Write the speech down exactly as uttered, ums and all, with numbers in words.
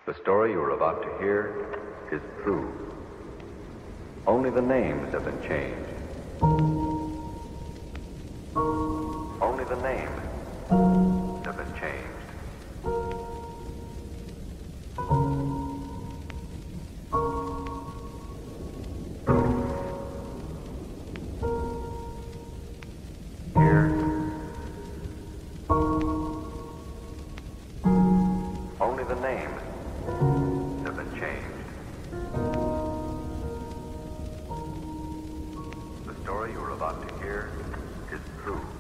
The story you are about to hear is true. Only the names have been changed. Only the names have been changed. Here, only the names have been changed. The story you are about to hear is true.